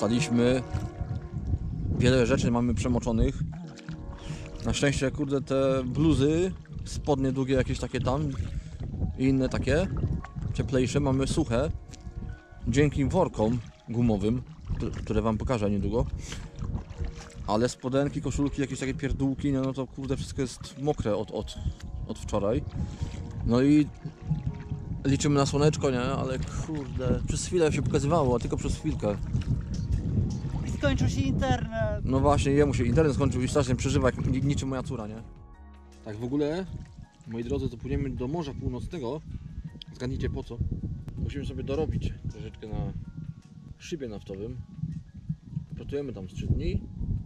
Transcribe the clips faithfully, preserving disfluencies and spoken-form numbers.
wstaliśmy. Wiele rzeczy mamy przemoczonych. Na szczęście, kurde, te bluzy, spodnie długie jakieś takie tam i inne takie cieplejsze mamy suche. Dzięki workom gumowym, które wam pokażę niedługo. Ale spodenki, koszulki, jakieś takie pierdółki, no, no to kurde wszystko jest mokre od, od, od wczoraj. No i liczymy na słoneczko, nie? Ale kurde, przez chwilę się pokazywało, a tylko przez chwilkę. Skończył się internet. No właśnie, jemu się internet skończył i strasznie przeżywa, jak niczym moja córa, nie? Tak w ogóle, moi drodzy, to płyniemy do Morza Północnego. Zgadnijcie po co? Musimy sobie dorobić troszeczkę na szybie naftowym. Pracujemy tam z trzy dni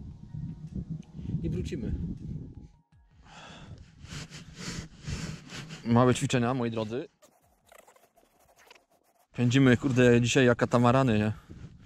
i wrócimy. Małe ćwiczenia, moi drodzy. Pędzimy, kurde, dzisiaj jak katamarany, nie?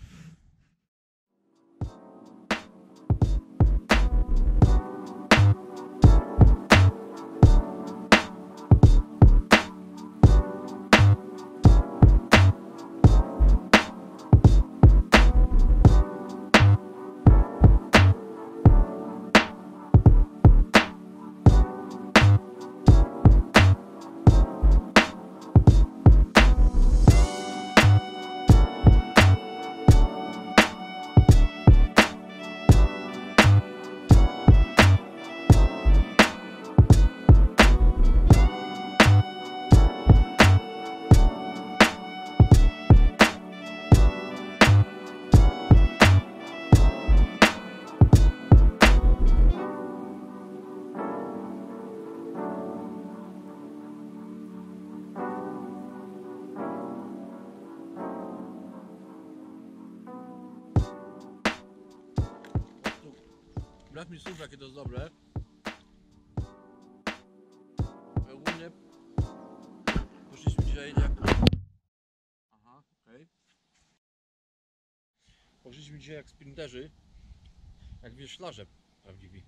Brak mi słów, jakie to jest dobre. Ogólnie poszliśmy dzisiaj jak... Aha, okej. Okay. Poszliśmy dzisiaj jak sprinterzy, jak wioślarze prawdziwi.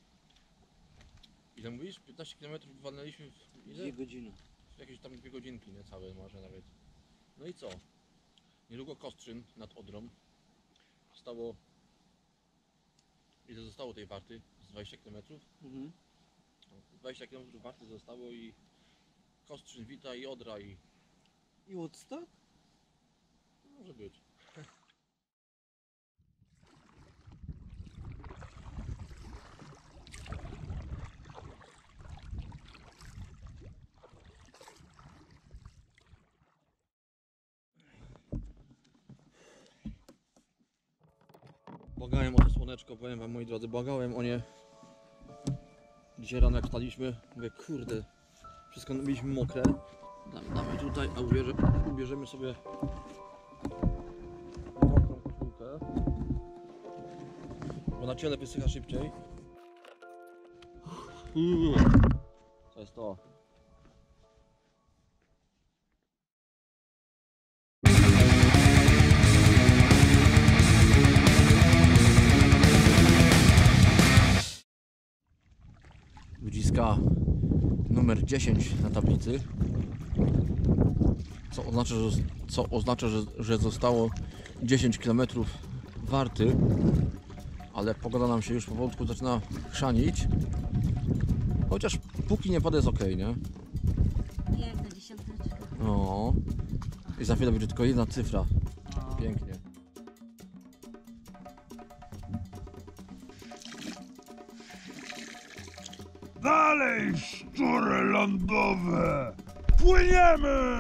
Ile mówisz? piętnaście kilometrów walnęliśmy w ile? Dwie godziny. Jakieś tam dwie godzinki, nie całe może nawet. No i co? Niedługo Kostrzyn nad Odrą. Zostało... Ile zostało tej warty? Z dwudziestu kilometrów? Mhm. dwadzieścia kilometrów warty zostało i Kostrzyn, Wita i Odra i... I Woodstock? Może być. Błagałem o to słoneczko, powiem wam, moi drodzy, błagałem o nie. Dzisiaj rano jak wstaliśmy, mówię, kurde, wszystko mieliśmy mokre. Damy tutaj, a ubierze, ubierzemy sobie mokrą koszulkę, bo na ciele wysycha szybciej. Co jest to? Ludziska numer dziesięć na tablicy, co oznacza, że, co oznacza, że, że zostało dziesięć kilometrów warty, ale pogoda nam się już powolutku zaczyna chrzanić, chociaż póki nie pada jest ok, nie? Jak na dziesiąteczkę. No i za chwilę będzie tylko jedna cyfra. Pięknie. Dalej, szczury lądowe! Płyniemy!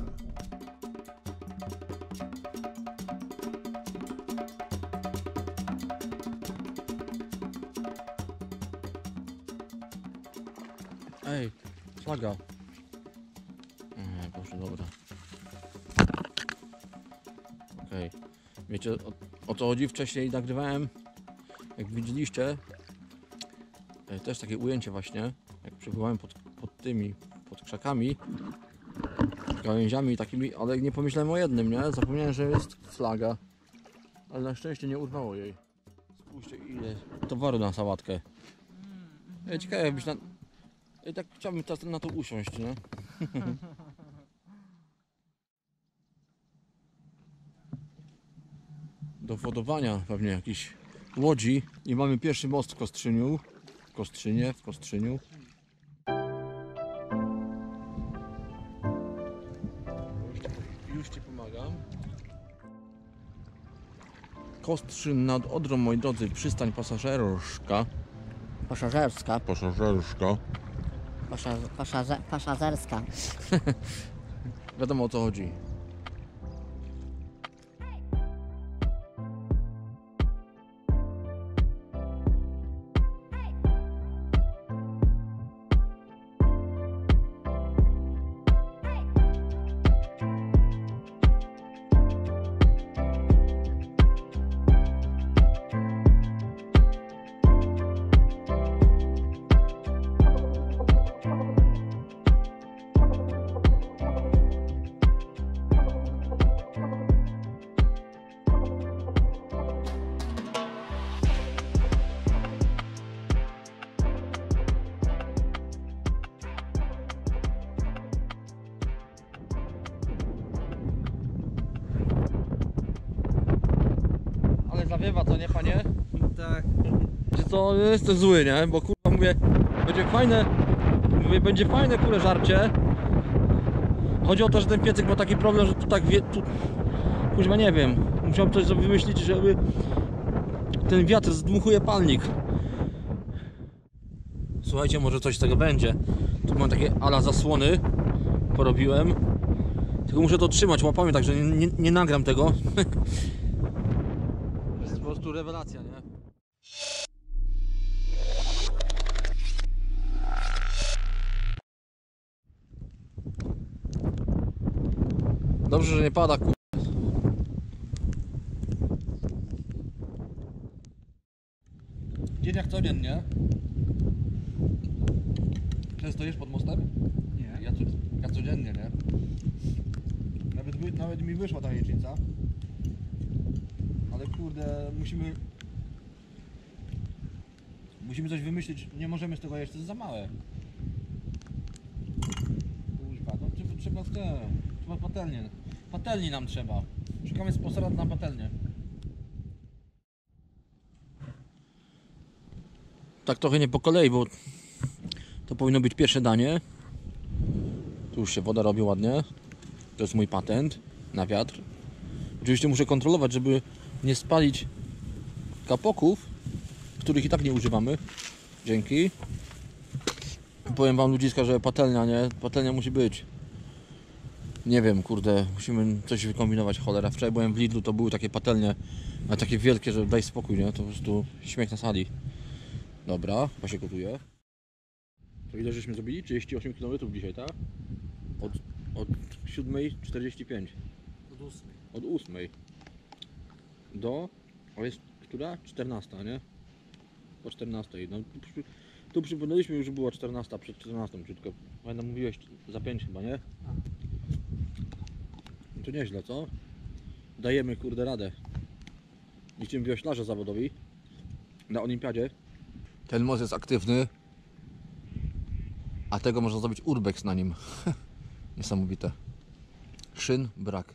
Ej, flaga. Nie, proszę, dobra. Okej. Okay. Wiecie, o, o co chodzi? Wcześniej nagrywałem, jak widzieliście, też takie ujęcie właśnie, jak przebywałem pod, pod tymi, pod krzakami, gałęziami takimi, ale nie pomyślałem o jednym, nie? Zapomniałem, że jest flaga, ale na szczęście nie urwało jej. Spójrzcie, ile towaru na sałatkę. Ja ciekawe, jakbyś na... I tak chciałbym teraz na to usiąść, nie? do wodowania pewnie jakichś łodzi i mamy pierwszy most w Kostrzyniu. W Kostrzynie, w Kostrzyniu. Już ci, już ci pomagam. Kostrzyn nad Odrą, moi drodzy, przystań pasażerska. Pasażerska. Pasażerska. Pasza, paszaże, pasażerska. Wiadomo o co chodzi. Ale zawiewa, co nie, panie? Tak. Że to jest to zły, nie? Bo kurwa mówię, będzie fajne, mówię, będzie fajne kurę żarcie. Chodzi o to, że ten piecyk ma taki problem, że tu tak wie, tu, kuźwa nie wiem, musiałem coś sobie wymyślić, żeby ten wiatr zdmuchuje palnik. Słuchajcie, może coś z tego będzie. Tu mam takie ala zasłony, porobiłem. Tylko muszę to trzymać łapami, także nie, nie, nie nagram tego. To jest po prostu rewelacja, nie? Dobrze, że nie pada, kur... Dzień jak codziennie. Często jesz pod mostem? Nie. Ja, co, ja codziennie, nie? Nawet, wy- nawet mi wyszła ta jajecznica. Ale kurde, musimy... Musimy coś wymyślić, nie możemy z tego jeść, to jest za małe. Kuźwa, no trzeba, trzeba w te... Trzeba patelnię. Patelni nam trzeba. Szukamy sponsora na patelnię. Tak trochę nie po kolei, bo to powinno być pierwsze danie. Tu już się woda robi ładnie. To jest mój patent na wiatr. Oczywiście muszę kontrolować, żeby nie spalić kapoków, których i tak nie używamy. Dzięki. Powiem wam, ludziska, że patelnia, nie? Patelnia musi być. Nie wiem, kurde, musimy coś wykombinować, cholera. Wczoraj byłem w Lidlu, to były takie patelnie, ale takie wielkie, że daj spokój, nie? To po prostu śmiech na sali. Dobra, chyba się gotuje. To ile żeśmy zrobili? trzydzieści osiem kilometrów dzisiaj, tak? Od, od siódmej czterdzieści pięć. Od ósmej. Od ósmej do... O jest która? czternasta, nie? Po czternastej. No, tu, przy- tu przypomnieliśmy, już była czternasta, przed czternastą, tylko pamiętam, mówiłeś za pięć chyba, nie? No to nieźle, co? Dajemy, kurde, radę. Niczym wioślarze zawodowi na olimpiadzie. Ten most jest aktywny, a tego można zrobić urbex na nim. Niesamowite. Szyn brak.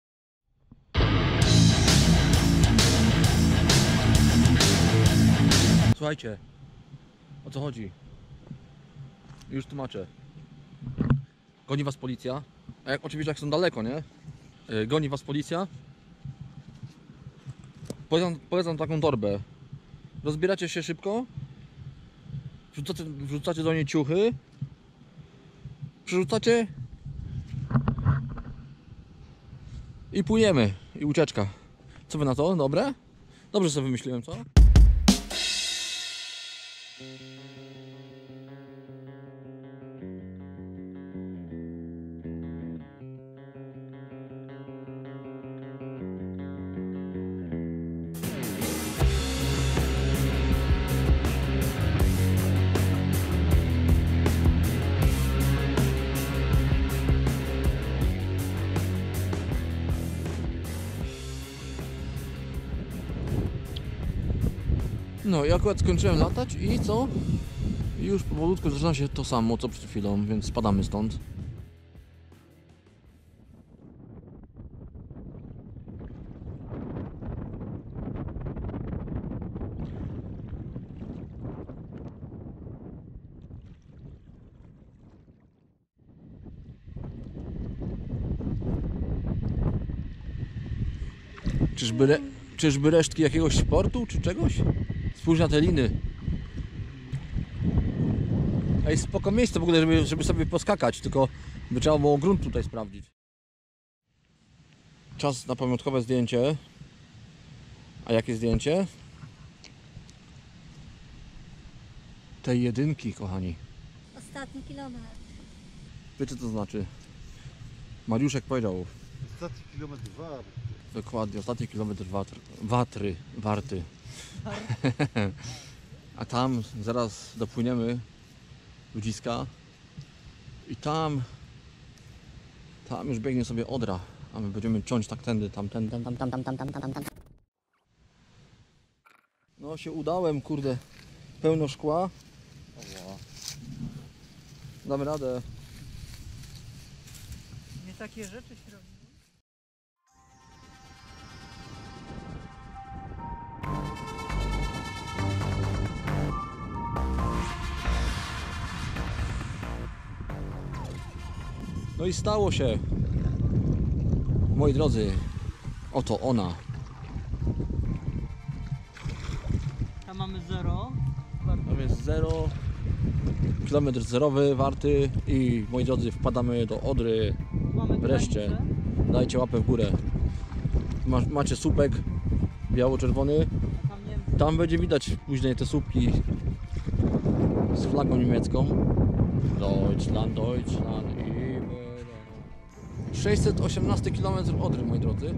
Słuchajcie, o co chodzi? Już tłumaczę. Goni was policja. A jak oczywiście jak są daleko, nie? Yy, Goni was policja. Polecam, polecam taką torbę. Rozbieracie się szybko. Wrzucacie, wrzucacie do niej ciuchy. Przerzucacie. I płyniemy. I ucieczka. Co wy na to? Dobre? Dobrze sobie wymyśliłem, co? No i akurat skończyłem latać i co? I już powolutku zaczyna się to samo co przed chwilą, więc spadamy stąd. Czyżby, re, czyżby resztki jakiegoś sportu, czy czegoś? Spójrz na te liny. Ej, spoko miejsce w ogóle, żeby, żeby sobie poskakać, tylko by trzeba było grunt tutaj sprawdzić. Czas na pamiątkowe zdjęcie. A jakie zdjęcie? Tej jedynki, kochani. Ostatni kilometr. Wiecie co to znaczy? Mariuszek powiedział. Ostatni kilometr war. Dokładnie, ostatni kilometr watr, watry, warty. A tam zaraz dopłyniemy ludziska i tam tam już biegnie sobie Odra, a my będziemy ciąć tak tędy, tamtędy. Tam, tam, tam, tam, tam, tam, tam, tam. No się udałem, kurde, pełno szkła. Damy radę. Nie takie rzeczy się robi. No i stało się. Moi drodzy, oto ona. Tam mamy zero. Tam jest zero, kilometr zerowy, warty i moi drodzy wpadamy do Odry. Mamy Wreszcie. granicę. Dajcie łapę w górę. Ma, macie słupek biało-czerwony. A tam nie wiem, Tam będzie widać później te słupki z flagą niemiecką. Deutschland, Deutschland i sześćset osiemnasty kilometr Odry, moi drodzy.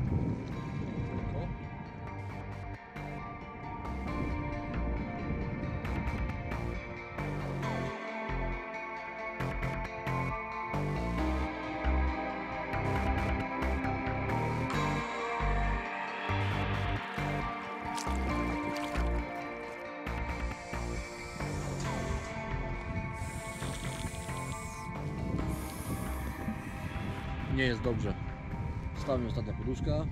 Nie jest dobrze. Stała mi ostatnia poduszka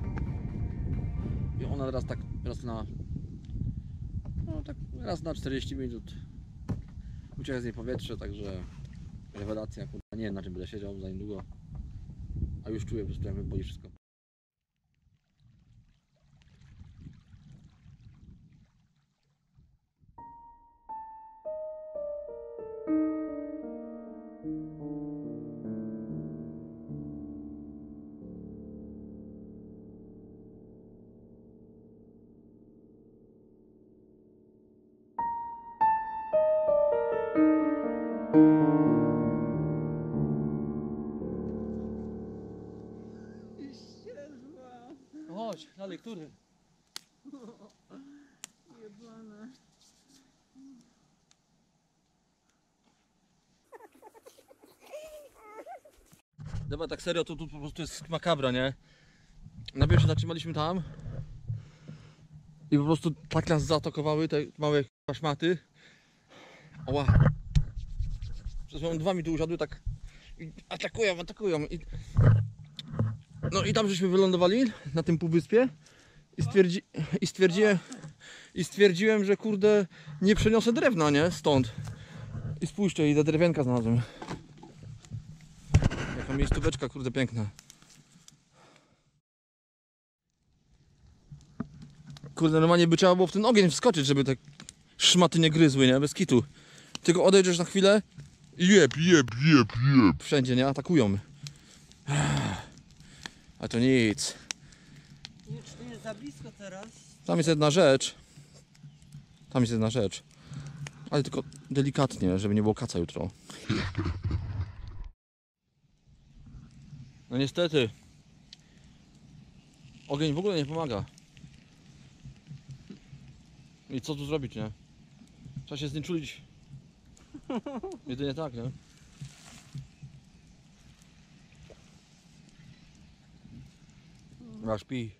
i ona teraz tak raz na no tak raz na czterdzieści minut ucieka z niej powietrze, także rewelacja, kurwa, nie wiem na czym będę siedział za niedługo, a już czuję po prostu jak mnie boli wszystko. Chodź, dalej, który? jebane. Dobra, tak serio, to tu po prostu jest makabra, nie? Najpierw się zatrzymaliśmy tam i po prostu tak nas zaatakowały te małe k***a szmaty. Oła. Przez moment dwa mi tu usiadły, tak i atakują, atakują i... No i tam żeśmy wylądowali na tym półwyspie i, stwierdzi... I stwierdziłem i stwierdziłem, że kurde nie przeniosę drewna, nie? Stąd. I spójrzcie, i te drewienka znalazłem. Jaka miejscóweczka, kurde, piękna. Kurde, normalnie by trzeba było w ten ogień wskoczyć, żeby te szmaty nie gryzły, nie? Bez kitu. Tylko odejdziesz na chwilę i jeb, jeb, jeb, jeb. Wszędzie, nie? Atakują. A to nic. Nie, czy to jest za blisko teraz? Tam jest jedna rzecz. Tam jest jedna rzecz. Ale tylko delikatnie, żeby nie było kaca jutro. No niestety. Ogień w ogóle nie pomaga. I co tu zrobić, nie? Trzeba się znieczulić. Jedynie tak, nie? Aż pij.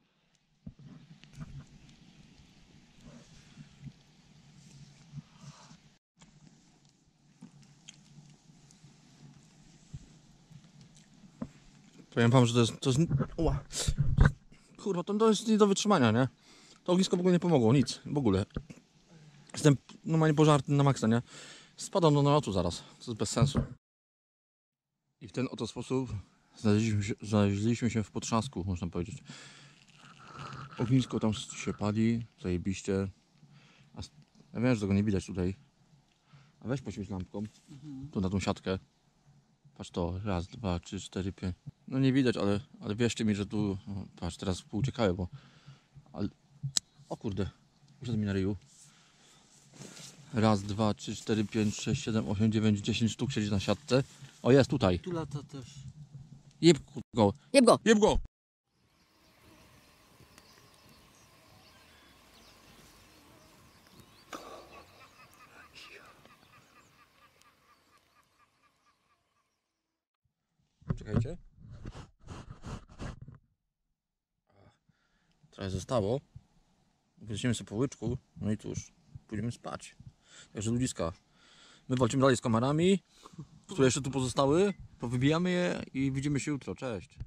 Powiem wam, że to jest... To jest ła. Kurwa, to, to jest nie do wytrzymania, nie? To ognisko w ogóle nie pomogło, nic, w ogóle. Jestem normalnie pożarty na maksa, nie? Spadam do nalotu zaraz, to jest bez sensu. I w ten oto sposób znaleźliśmy się, znaleźliśmy się w potrzasku, można powiedzieć. Ognisko tam się pali, zajebiście. A s- ja wiem, że tego nie widać tutaj. A weź poświeć lampką, tu na tą siatkę. Patrz to, raz, dwa, trzy, cztery, pięć. No nie widać, ale, ale wierzcie mi, że tu, o, patrz, teraz pouciekały, bo... Ale... O kurde, usiadł mi na ryju. Raz, dwa, trzy, cztery, pięć, sześć, siedem, osiem, dziewięć, dziesięć sztuk siedzi na siatce. O, jest tutaj. Tu lata też. Jeb go, Jeb go! jeb go! Czekajcie. Trochę zostało. Weźmiemy sobie po łyczku, no i cóż, pójdziemy spać. Także ludziska, my walczymy dalej z komarami, które jeszcze tu pozostały, powybijamy je i widzimy się jutro. Cześć.